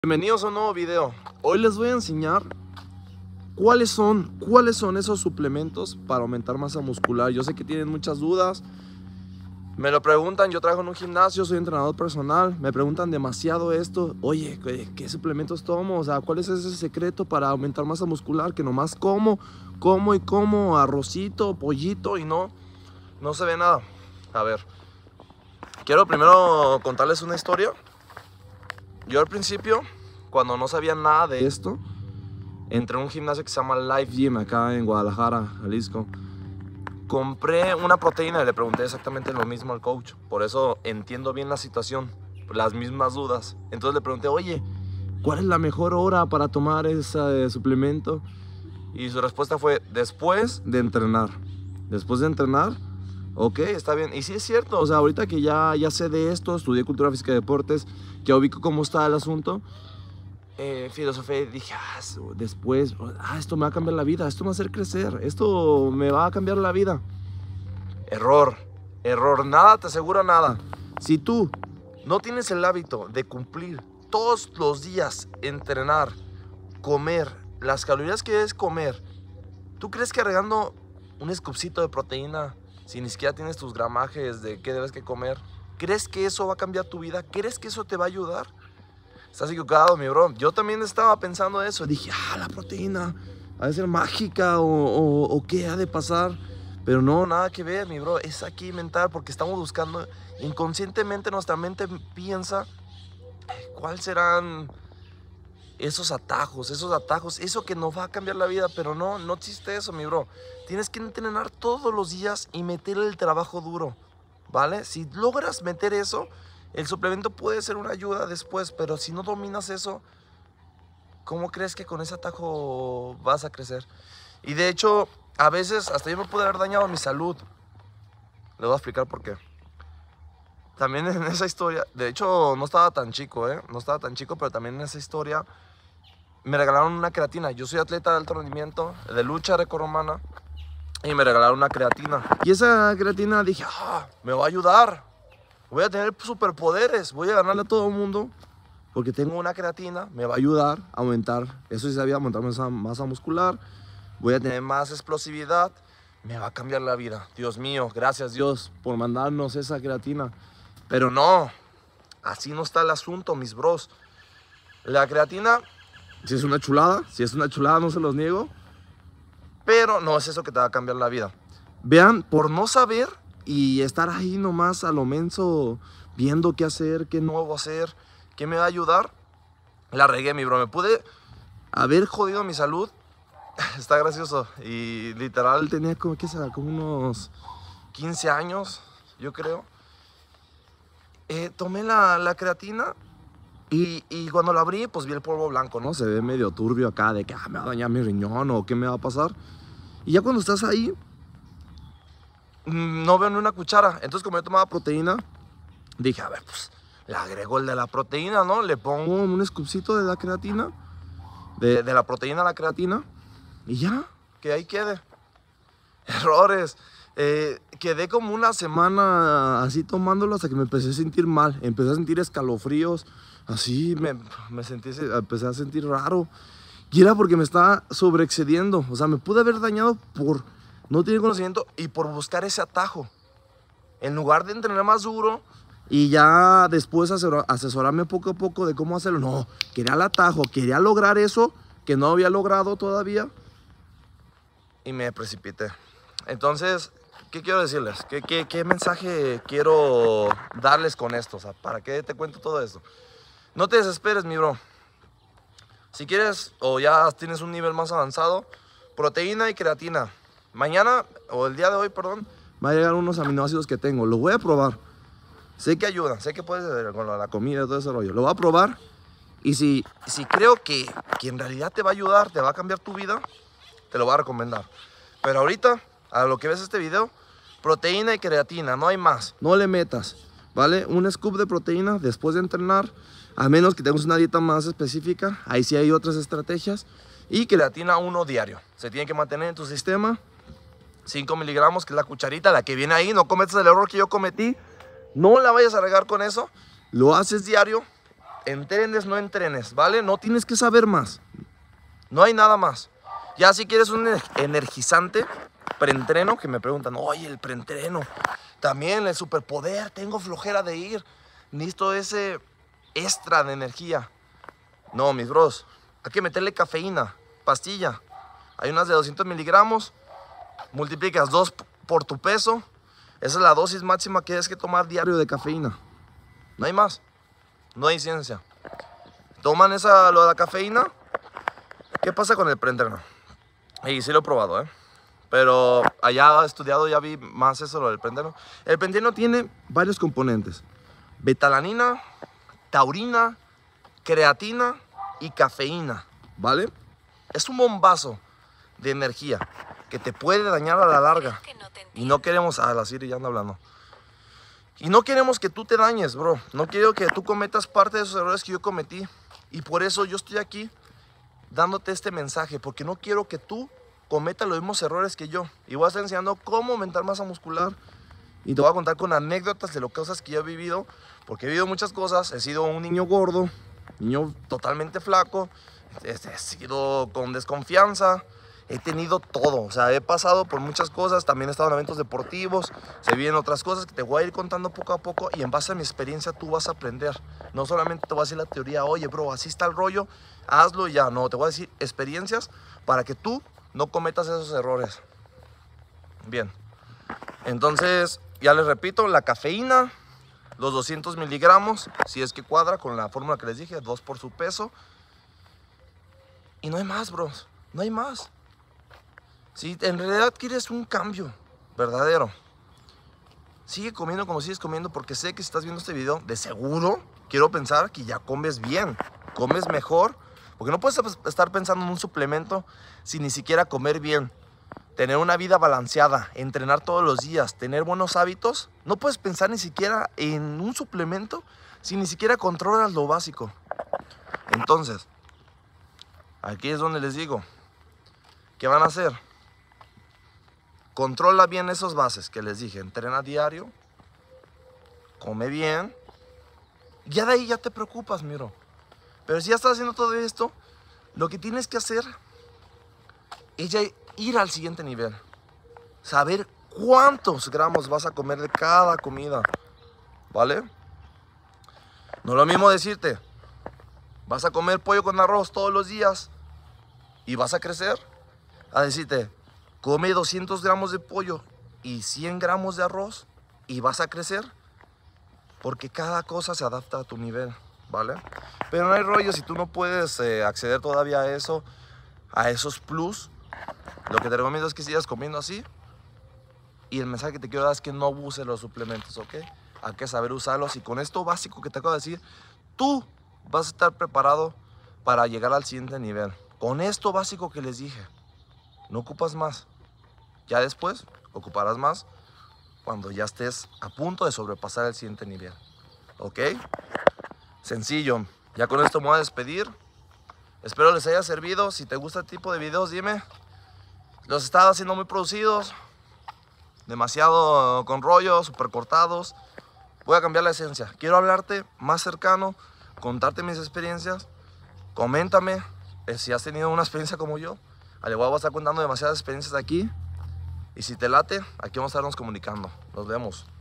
Bienvenidos a un nuevo video. Hoy les voy a enseñar cuáles son esos suplementos para aumentar masa muscular. Yo sé que tienen muchas dudas, me lo preguntan. Yo trabajo en un gimnasio, soy entrenador personal, me preguntan demasiado esto. Oye, ¿qué suplementos tomo? O sea, ¿cuál es ese secreto para aumentar masa muscular? Que nomás como arrocito, pollito y no se ve nada. A ver, quiero primero contarles una historia. Yo al principio, cuando no sabía nada de esto, entré a un gimnasio que se llama Life Gym acá en Guadalajara, Jalisco. Compré una proteína y le pregunté exactamente lo mismo al coach. Por eso entiendo bien la situación, las mismas dudas. Entonces le pregunté, oye, ¿cuál es la mejor hora para tomar ese suplemento? Y su respuesta fue, después de entrenar. Después de entrenar, ok, está bien. Y sí es cierto, o sea, ahorita que ya sé de esto, estudié cultura física y deportes, ya ubico cómo está el asunto, filosofía, dije, después, esto me va a cambiar la vida, esto me va a hacer crecer, esto me va a cambiar la vida. Error, nada te asegura nada. Si tú no tienes el hábito de cumplir todos los días, entrenar, comer, las calorías que debes comer, ¿tú crees que agregando un scoopcito de proteína, si ni siquiera tienes tus gramajes de qué debes que comer, crees que eso va a cambiar tu vida? ¿Crees que eso te va a ayudar? Estás equivocado, mi bro. Yo también estaba pensando eso. Dije, la proteína ha de ser mágica o qué ha de pasar. Pero no, nada que ver, mi bro. Es aquí mental, porque estamos buscando, inconscientemente nuestra mente piensa cuáles serán esos atajos, eso que nos va a cambiar la vida. Pero no existe eso, mi bro. Tienes que entrenar todos los días y meterle el trabajo duro, ¿vale? Si logras meter eso, el suplemento puede ser una ayuda después, pero si no dominas eso, ¿cómo crees que con ese atajo vas a crecer? Y de hecho, a veces hasta yo me pude haber dañado mi salud. Les voy a explicar por qué. También en esa historia, de hecho no estaba tan chico, no estaba tan chico, pero también en esa historia me regalaron una creatina. Yo soy atleta de alto rendimiento, de lucha grecorromana, y me regalaron una creatina. Y esa creatina dije, me va a ayudar. Voy a tener superpoderes, voy a ganarle a todo el mundo porque tengo una creatina, me va a ayudar a aumentar, eso sí sabía, aumentar masa muscular, voy a tener más explosividad, me va a cambiar la vida. Dios mío, gracias Dios por mandarnos esa creatina. Pero no, así no está el asunto, mis bros. La creatina, si es una chulada, no se los niego, pero no es eso que te va a cambiar la vida. Vean, por no saber y estar ahí nomás a lo menso, viendo qué hacer, qué nuevo hacer, qué me va a ayudar, la regué, mi bro. Me pude haber jodido mi salud. Está gracioso. Y literal tenía como, ¿qué será? Como unos 15 años, yo creo. Tomé la creatina y cuando la abrí, pues vi el polvo blanco, ¿no? Se ve medio turbio acá de que me va a dañar mi riñón o qué me va a pasar. Y ya cuando estás ahí, no veo ni una cuchara. Entonces, como yo tomaba proteína, dije, a ver, pues le agrego el de la proteína, ¿no? Le pongo un scoopcito de la creatina, de la proteína a la creatina, y ya, que ahí quede. Errores. Quedé como una semana así tomándolo hasta que me empecé a sentir mal. Empecé a sentir escalofríos, así empecé a sentir raro. Y era porque me estaba sobreexcediendo. O sea, me pude haber dañado por no tener conocimiento y por buscar ese atajo. En lugar de entrenar más duro y ya después asesorarme poco a poco de cómo hacerlo. No, quería el atajo, quería lograr eso que no había logrado todavía. Y me precipité. Entonces, ¿qué quiero decirles? ¿Qué mensaje quiero darles con esto? O sea, ¿para qué te cuento todo esto? No te desesperes, mi bro. Si quieres o ya tienes un nivel más avanzado, proteína y creatina. Mañana, o el día de hoy, perdón, va a llegar unos aminoácidos que tengo. Los voy a probar. Sé que ayudan, sé que puedes hacer con la comida y todo ese rollo. Lo voy a probar. Y si creo que en realidad te va a ayudar, te va a cambiar tu vida, te lo voy a recomendar. Pero ahorita, a lo que ves este video, proteína y creatina, no hay más. No le metas, ¿vale? Un scoop de proteína después de entrenar, a menos que tengas una dieta más específica. Ahí sí hay otras estrategias. Y creatina 1 diario. Se tiene que mantener en tu sistema. 5 miligramos, que es la cucharita, la que viene ahí. No cometas el error que yo cometí. No la vayas a regar con eso. Lo haces diario entrenes, no entrenes, ¿vale? No tienes que saber más. No hay nada más. Ya si quieres un energizante, preentreno, que me preguntan, oye, el preentreno, también el superpoder, tengo flojera de ir, necesito ese extra de energía. No, mis bros, hay que meterle cafeína, pastilla. Hay unas de 200 miligramos, multiplicas 2 por tu peso. Esa es la dosis máxima que tienes que tomar diario de cafeína. No hay más, no hay ciencia. Toman lo de la cafeína. ¿Qué pasa con el preentreno? Y sí lo he probado, pero allá estudiado, ya vi más eso, lo del preentreno. El preentreno tiene varios componentes: betalanina, taurina, creatina y cafeína, ¿vale? Es un bombazo de energía que te puede dañar a la larga. Y no queremos... Ah, la Siri ya anda hablando. Y no queremos que tú te dañes, bro. No quiero que tú cometas parte de esos errores que yo cometí. Y por eso yo estoy aquí dándote este mensaje, porque no quiero que tú cometas los mismos errores que yo. Y voy a estar enseñando cómo aumentar masa muscular. Y te voy a contar con anécdotas de las cosas que yo he vivido, porque he vivido muchas cosas. He sido un niño gordo, niño totalmente flaco, he sido con desconfianza, he tenido todo. O sea, he pasado por muchas cosas, también he estado en eventos deportivos, se vienen otras cosas que te voy a ir contando poco a poco, y en base a mi experiencia tú vas a aprender. No solamente te voy a decir la teoría, oye bro, así está el rollo, hazlo y ya. No, te voy a decir experiencias para que tú no cometas esos errores. Bien, entonces ya les repito, la cafeína, los 200 miligramos, si es que cuadra con la fórmula que les dije, 2 por su peso. Y no hay más, bros, no hay más. Si en realidad quieres un cambio verdadero, sigue comiendo como sigues comiendo, porque sé que si estás viendo este video, de seguro quiero pensar que ya comes bien, comes mejor, porque no puedes estar pensando en un suplemento sin ni siquiera comer bien. Tener una vida balanceada, entrenar todos los días, tener buenos hábitos. No puedes pensar ni siquiera en un suplemento si ni siquiera controlas lo básico. Entonces, aquí es donde les digo, ¿qué van a hacer? Controla bien esos bases que les dije. Entrena diario, come bien. Ya de ahí ya te preocupas, miro. Pero si ya estás haciendo todo esto, lo que tienes que hacer es ya ir al siguiente nivel. Saber cuántos gramos vas a comer de cada comida, ¿vale? No es lo mismo decirte, vas a comer pollo con arroz todos los días y vas a crecer, a decirte, come 200 gramos de pollo y 100 gramos de arroz y vas a crecer. Porque cada cosa se adapta a tu nivel, ¿vale? Pero no hay rollo si tú no puedes acceder todavía a eso, a esos plus. Lo que te recomiendo es que sigas comiendo así. Y el mensaje que te quiero dar es que no abuses los suplementos, ¿ok? Hay que saber usarlos. Y con esto básico que te acabo de decir, tú vas a estar preparado para llegar al siguiente nivel. Con esto básico que les dije, no ocupas más. Ya después ocuparás más cuando ya estés a punto de sobrepasar el siguiente nivel, ¿ok? Sencillo. Ya con esto me voy a despedir. Espero les haya servido. Si te gusta este tipo de videos, dime. Los estaba haciendo muy producidos, demasiado con rollos, súper cortados. Voy a cambiar la esencia. Quiero hablarte más cercano, contarte mis experiencias. Coméntame si has tenido una experiencia como yo. Al igual voy a estar contando demasiadas experiencias aquí. Y si te late, aquí vamos a estarnos comunicando. Nos vemos.